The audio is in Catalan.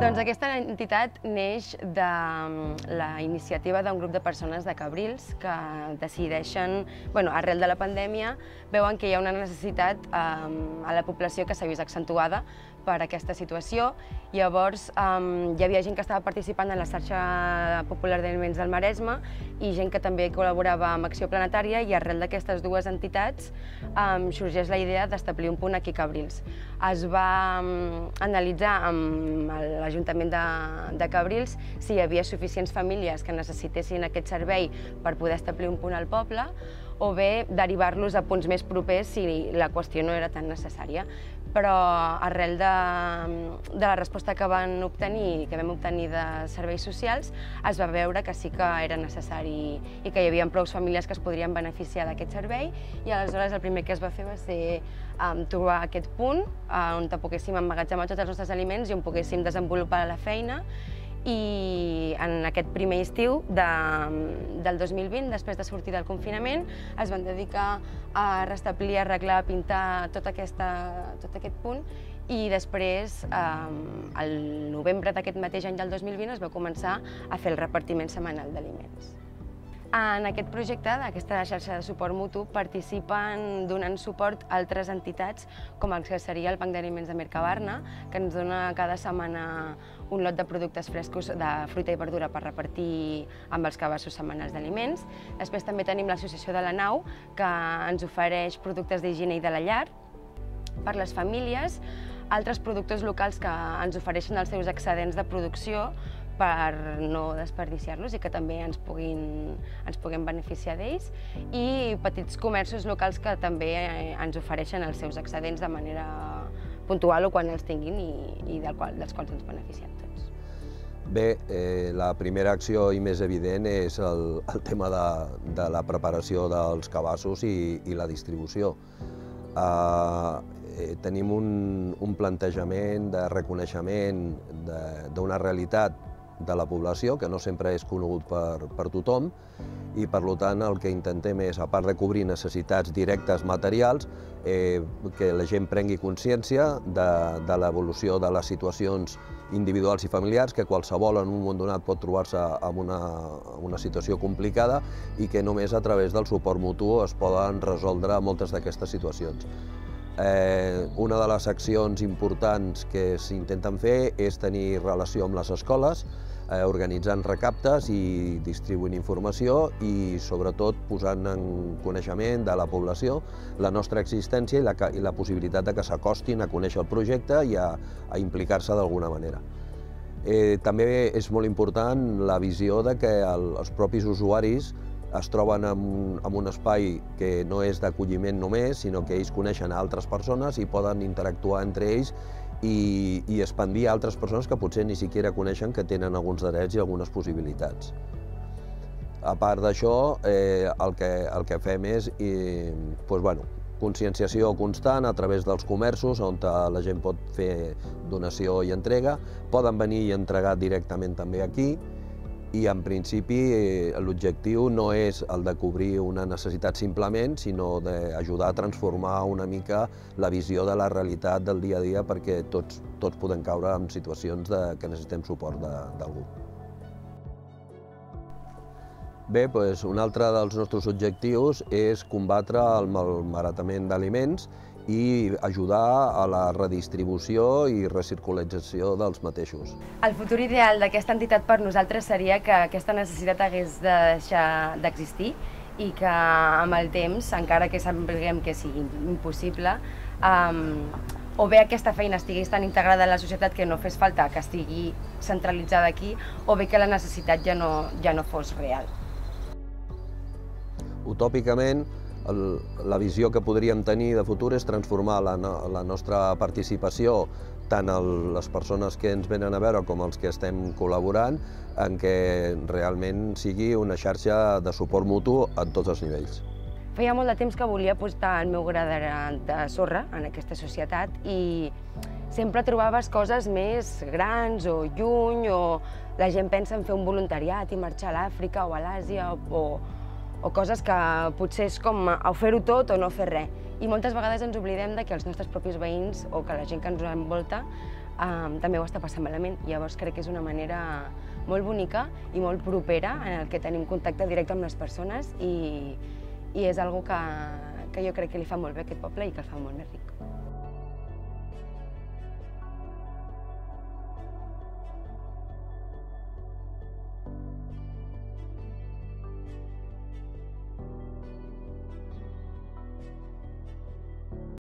Doncs aquesta entitat neix de la iniciativa d'un grup de persones de Cabrils que decideixen, arrel de la pandèmia, veuen que hi ha una necessitat a la població que s'ha vist accentuada per aquesta situació. Llavors hi havia gent que estava participant en la xarxa popular d'aliments del Maresme i gent que també col·laborava amb Acció Planetària, i arrel d'aquestes dues entitats sorgeix la idea d'establir un punt aquí a Cabrils. Es va analitzar amb l'Ajuntament de Cabrils si hi havia suficients famílies que necessitessin aquest servei per poder establir un punt al poble, o bé derivar-los a punts més propers si la qüestió no era tan necessària. Però arrel de la resposta que vam obtenir de serveis socials, es va veure que sí que era necessari i que hi havia prou famílies que es podrien beneficiar d'aquest servei, i aleshores el primer que es va fer va ser trobar aquest punt on poguéssim emmagatzemar tots els nostres aliments i on poguéssim desenvolupar la feina. I en aquest primer estiu del 2020, després de sortir del confinament, es van dedicar a restablir, arreglar, pintar tot aquest punt, i després, al novembre d'aquest mateix any del 2020, es va començar a fer el repartiment setmanal d'aliments. En aquest projecte, d'aquesta xarxa de suport mutu, participen donant suport a altres entitats, com el que seria el Banc d'Aliments de Mercabarna, que ens dona cada setmana un lot de productes frescos de fruita i verdura per repartir amb els cabassos setmanals d'aliments. Després també tenim l'Associació de la Nau, que ens ofereix productes d'higiene i de la llar per les famílies, altres productors locals que ens ofereixen els seus excedents de producció per no desperdiciar-los i que també ens puguem beneficiar d'ells, i petits comerços locals que també ens ofereixen els seus excedents de manera puntual o quan els tinguin i dels quals ens beneficiem tots. Bé, la primera acció i més evident és el tema de la preparació dels cabassos i la distribució. Tenim un plantejament de reconeixement d'una realitat de la població que no sempre és conegut per tothom, i per tant el que intentem és, a part de cobrir necessitats directes materials, que la gent prengui consciència de l'evolució de les situacions individuals i familiars, que qualsevol en un moment donat pot trobar-se en una situació complicada i que només a través del suport mutu es poden resoldre moltes d'aquestes situacions. Una de les accions importants que s'intenten fer és tenir relació amb les escoles, organitzant recaptes i distribuint informació, i sobretot posant en coneixement de la població la nostra existència i la possibilitat de que s'acostin a conèixer el projecte i a implicar-se d'alguna manera. També és molt important la visió de que els propis usuaris es troben en un espai que no és d'acolliment només, sinó que ells coneixen altres persones i poden interactuar entre ells i expandir a altres persones que potser ni siquiera coneixen que tenen alguns drets i algunes possibilitats. A part d'això, el que fem és conscienciació constant a través dels comerços, on la gent pot fer donació i entrega, poden venir i entregar directament també aquí, i en principi l'objectiu no és el de cobrir una necessitat simplement, sinó d'ajudar a transformar una mica la visió de la realitat del dia a dia, perquè tots podem caure en situacions que necessitem suport d'algú. Bé, un altre dels nostres objectius és combatre el malbaratament d'aliments i ajudar a la redistribució i recircularització dels mateixos. El futur ideal d'aquesta entitat per nosaltres seria que aquesta necessitat hagués de deixar d'existir i que amb el temps, encara que sapiguem que sigui impossible, o bé aquesta feina estigués tan integrada en la societat que no fes falta que estigui centralitzada aquí, o bé que la necessitat ja no fos real. Utòpicament, la visió que podríem tenir de futur és transformar la nostra participació, tant les persones que ens venen a veure com els que estem col·laborant, en què realment sigui una xarxa de suport mutu a tots els nivells. Feia molt de temps que volia posar el meu gra de sorra en aquesta societat i sempre trobaves coses més grans o lluny, o la gent pensa en fer un voluntariat i marxar a l'Àfrica o a l'Àsia, o coses que potser és com o fer-ho tot o no fer res. I moltes vegades ens oblidem que els nostres propis veïns o que la gent que ens envolta també ho està passant malament. Llavors crec que és una manera molt bonica i molt propera en el que tenim contacte directe amb les persones i és algo que jo crec que li fa molt bé a aquest poble i que el fa molt més ric.